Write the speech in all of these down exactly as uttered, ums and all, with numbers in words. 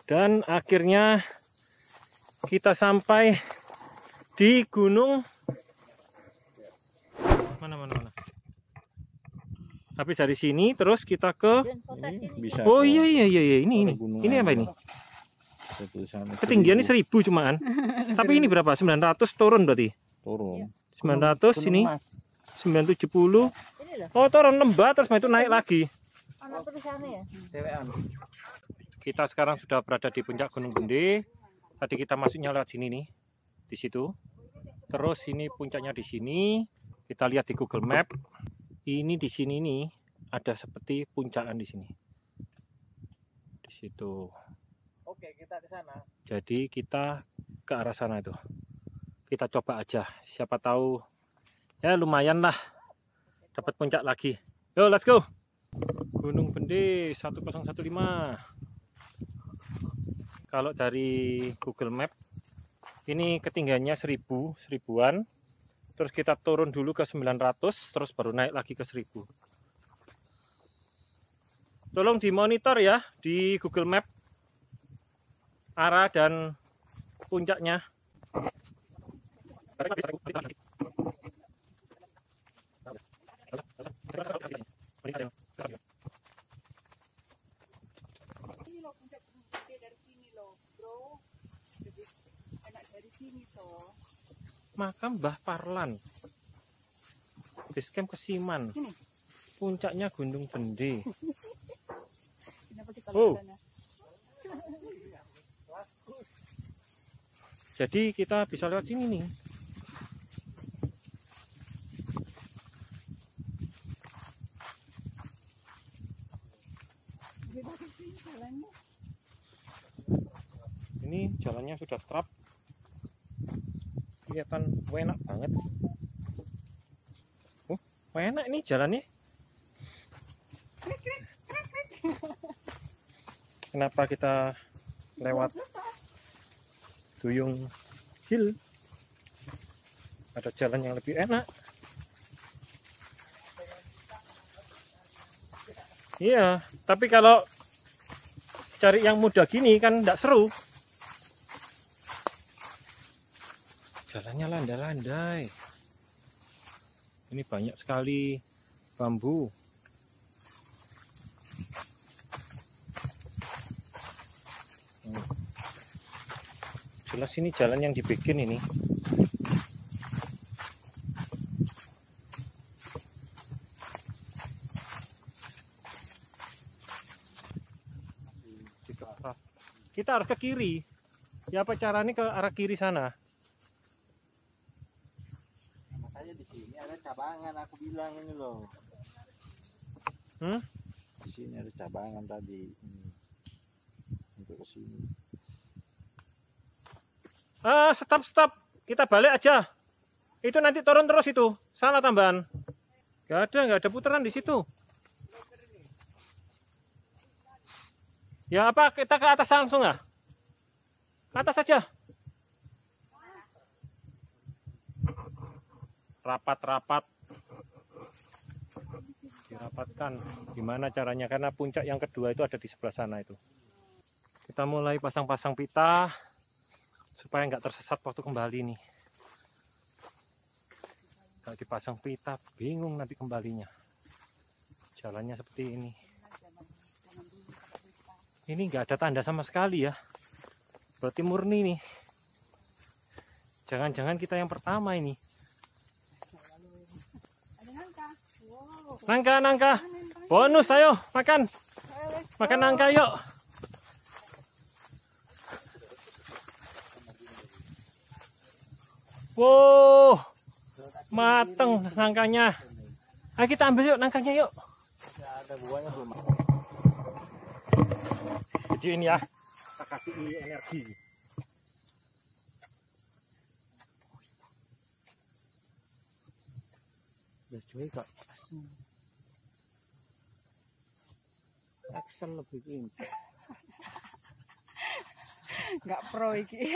Dan akhirnya kita sampai di gunung mana mana mana. Habis dari sini terus kita ke Ini bisa. Oh iya iya iya iya. ini ini. Ini apa ini? Ketinggiannya seribu cuman. Tapi ini berapa? sembilan ratus turun berarti. Turun. sembilan ratus ini. sembilan ratus tujuh puluh. Oh, turun lembah terus itu naik lagi. Kita sekarang sudah berada di puncak Gunung Bende. Tadi kita masuknya lewat sini nih, di situ. Terus ini puncaknya di sini. Kita lihat di Google Map. Ini di sini nih ada seperti puncakan di sini. Di situ. Oke, kita ke sana. Jadi kita ke arah sana itu. Kita coba aja. Siapa tahu ya lumayan lah dapat puncak lagi. Yo, let's go. Gunung Bende seribu lima belas. Kalau dari Google Map ini ketinggiannya seribu, seribuan. Terus kita turun dulu ke sembilan ratus, terus baru naik lagi ke seribu. Tolong dimonitor ya di Google Map arah dan puncaknya. Makam Mbah Parlan, basecamp Kesiman, puncaknya Gunung Bende. Oh, jadi kita bisa lewat sini nih. Ini jalannya sudah trap. Kelihatan enak banget. Oh, enak nih jalannya. Kenapa kita lewat Duyung Hill? Ada jalan yang lebih enak. Iya, tapi kalau cari yang mudah gini kan tidak seru. Jalannya landai-landai. Ini banyak sekali bambu. Hmm. Jelas ini jalan yang dibikin ini. Kita harus ke kiri. Ya apa caranya ke arah kiri sana? Cabangan aku bilang ini loh. Hmm? Di sini ada cabangan tadi. Hmm. Untuk ke sini. Ah, stop stop. Kita balik aja. Itu nanti turun terus itu. Salah tambahan. Gak ada, nggak ada putaran di situ. Ya apa? Kita ke atas langsung ya? Ke atas saja. Rapat-rapat dirapatkan. Gimana caranya? Karena puncak yang kedua itu ada di sebelah sana itu. Kita mulai pasang-pasang pita supaya nggak tersesat waktu kembali nih. Kalau dipasang pita bingung nanti kembalinya. Jalannya seperti ini. Ini nggak ada tanda sama sekali ya. Berarti murni nih. Jangan-jangan kita yang pertama ini. Nangka, nangka, bonus ayo makan, makan nangka yuk. Wow, mateng nangkanya. Ayo kita ambil yuk nangkanya yuk. Ada buahnya belum. Jadi ini ya, kita kasih energi. Berjuai kak. Action lebih ini. Nggak pro iki.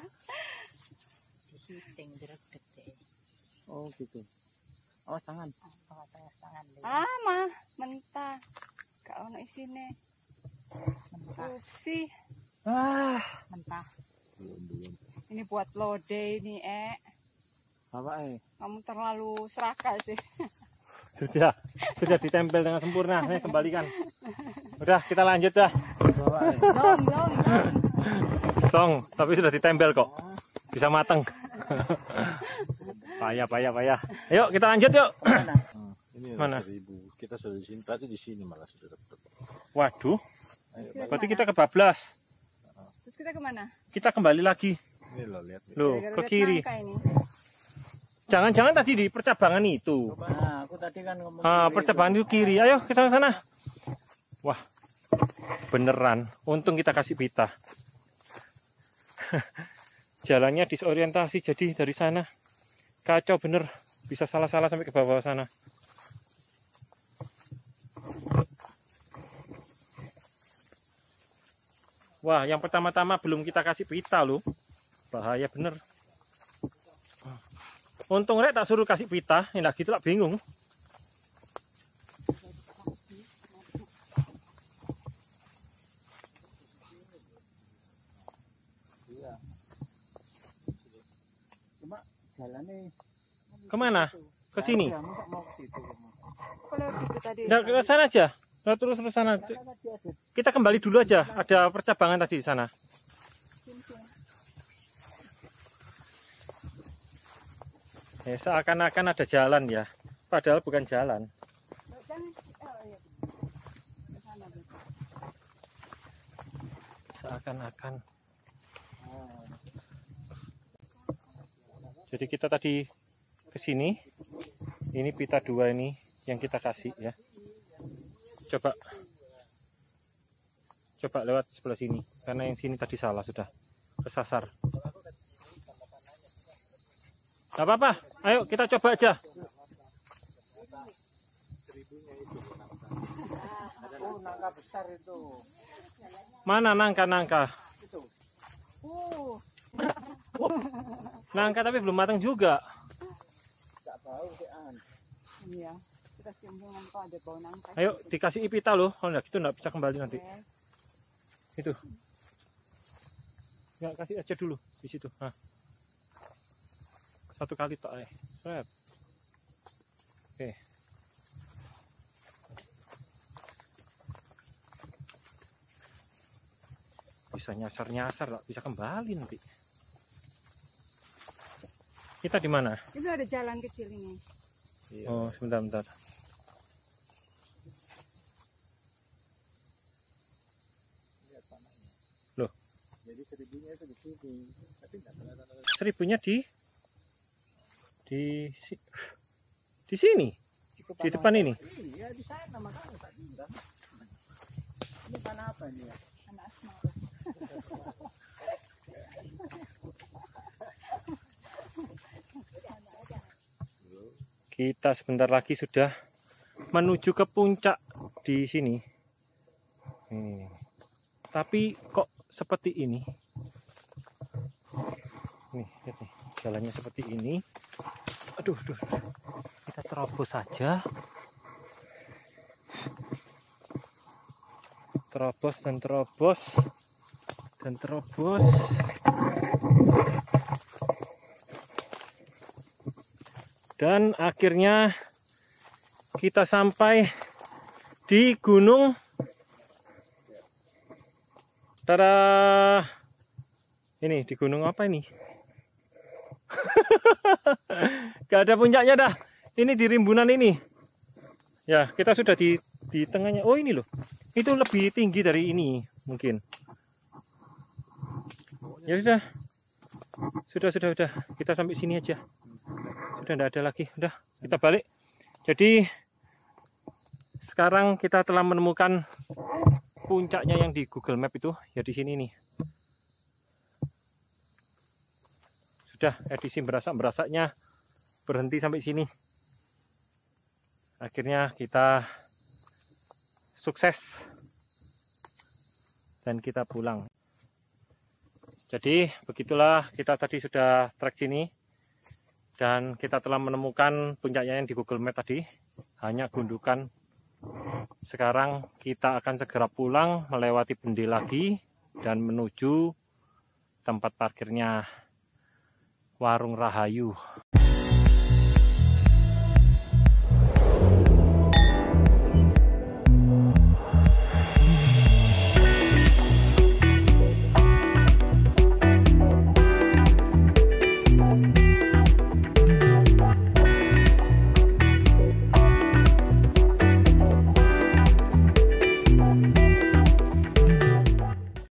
Syuting jerak gede. Oh gitu. Awas tangan. Awas tangan. Ah mah mentah. Gak ono isine. Mentah. Sih. Ah, Mentah. Belum belum. Ini buat lode ini, eh. Apa eh? Kamu terlalu serakah sih. sudah, sudah ditempel dengan sempurna. Nih kembalikan. Udah, kita lanjut dah. Bawa eh. Dong, dong, dong. Song, tapi sudah ditempel kok. Bisa mateng. Payah, payah, payah. Ayo kita lanjut yuk. Hmm, ini Mana? seribu. Kita sudah di sini tadi di sini malah sudah dapat. Waduh, Ayo, berarti kita kebablas. Terus kita kemana? Kita kembali lagi. ini loh lihat. nih. Loh, Gara-gara ke lihat kiri. nangka ini. Jangan-jangan tadi di percabangan itu. Nah, aku tadi kan ngomong. Ah, percabangan itu kiri. Ayo kita ke sana. Wah, beneran. Untung kita kasih pita. Jalannya disorientasi jadi dari sana. Kacau bener. Bisa salah-salah sampai ke bawah sana. Wah, yang pertama-tama belum kita kasih pita loh. Bahaya bener. Untung rek tak suruh kasih pita, ini lagi gitu tak bingung. Iya. Cuma jalannya Kemana? Ke sini? ya, masa mau ke situ. Kalau gitu tadi. Nggak, ke sana aja. Nggak, terus terus sana. Kita kembali dulu aja. Ada percabangan tadi di sana. Ya, seakan-akan ada jalan ya. Padahal bukan jalan. Jangan. Oh, iya. Ke sana, Bu. Seakan-akan. Jadi kita tadi ke sini. Ini pita dua ini yang kita kasih ya. Coba. Coba lewat sebelah sini. Karena yang sini tadi salah sudah. Kesasar. Gak apa-apa. Ayo kita coba aja. Oh, nangka besar itu. Mana nangka-nangka? Uh, Nangka tapi belum matang juga. Enggak bau sih an. iya. Kita cium nangka, ada bau nangka. Ayo dikasih ipita loh. Kalau enggak gitu enggak bisa kembali nanti. Oke. Itu. Enggak, kasih aja dulu di situ. Nah. Satu kali tak eh. Set. Oke. Bisa nyasar-nyasar, tak bisa kembali nanti. Kita di mana? Itu ada jalan kecil ini. Iya. Oh, sebentar, bentar. Lihat tanahnya. Loh. Jadi seribunya itu di sini. Tapi enggak kelihatan. Seribunya di di si- di sini, di depan ini. Iya, di sana makanya tak bilang. Ini tanah apa ini ya? Anak asma. Kita sebentar lagi sudah menuju ke puncak di sini. Hmm. Tapi kok seperti ini? Nih, lihat nih, jalannya seperti ini. Aduh, aduh. Kita terobos saja. Terobos dan terobos dan terobos. Dan akhirnya kita sampai di gunung. Tada! Ini di gunung apa ini? Gak ada puncaknya dah. Ini di rimbunan ini. Ya, kita sudah di di tengahnya. Oh, ini loh. Itu lebih tinggi dari ini mungkin. Ya sudah. Sudah, sudah, sudah. Kita sampai sini aja. Sudah tidak ada lagi. Udah, kita balik. Jadi sekarang kita telah menemukan puncaknya yang di Google Map itu, ya di sini nih. Sudah, edisi berasak-berasaknya berhenti sampai sini. Akhirnya kita sukses dan kita pulang. Jadi begitulah, kita tadi sudah trek sini dan kita telah menemukan puncaknya yang di Google Map tadi, hanya gundukan. Sekarang kita akan segera pulang melewati Bende lagi dan menuju tempat parkirnya Warung Rahayu.